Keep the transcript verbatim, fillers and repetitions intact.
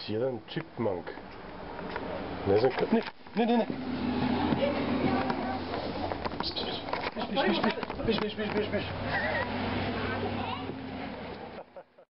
is jedan Chipmunk. Ne znam kako... Ne, ne, ne, ne. Biš, biš, biš, biš, biš, biš, biš, biš, biš.